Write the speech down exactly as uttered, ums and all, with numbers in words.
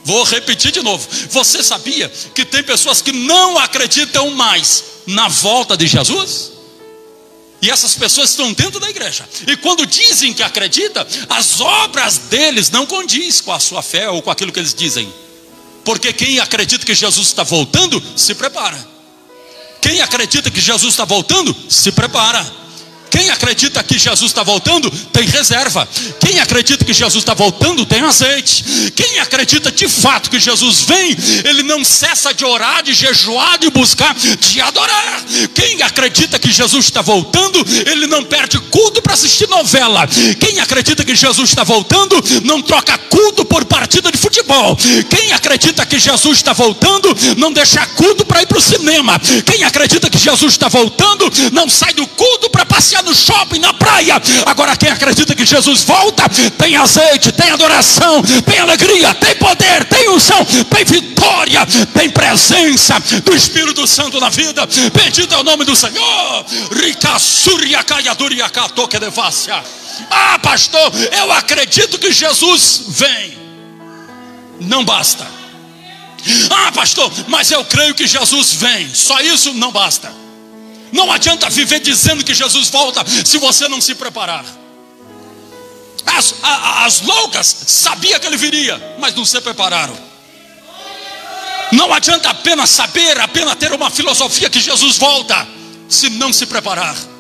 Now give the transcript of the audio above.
Vou repetir de novo. Você sabia que tem pessoas que não acreditam mais na volta de Jesus? E essas pessoas estão dentro da igreja. E quando dizem que acreditam, as obras deles não condizem com a sua fé ou com aquilo que eles dizem. Porque quem acredita que Jesus está voltando, se prepara. Quem acredita que Jesus está voltando, se prepara. Quem acredita que Jesus está voltando, tem reserva. Quem acredita que Jesus está voltando, tem azeite. Quem acredita de fato que Jesus vem, ele não cessa de orar, de jejuar, de buscar, de adorar. Quem acredita que Jesus está voltando, ele não perde culto para assistir novela. Quem acredita que Jesus está voltando, não troca culto por partida de futebol. Quem acredita que Jesus está voltando, não deixa culto para ir para o cinema. Quem acredita que Jesus está voltando, não sai do culto para passear no shopping, na praia. Agora quem acredita que Jesus volta, tem azeite, tem adoração, tem alegria, tem poder, tem unção, tem vitória, tem presença do Espírito Santo na vida. Bendito é o nome do Senhor. Ah, pastor, eu acredito que Jesus vem. Não basta. Ah, pastor, mas eu creio que Jesus vem. Só isso não basta. Não adianta viver dizendo que Jesus volta se você não se preparar. As, a, as loucas sabiam que ele viria, mas não se prepararam. Não adianta apenas saber, apenas ter uma filosofia que Jesus volta, se não se preparar.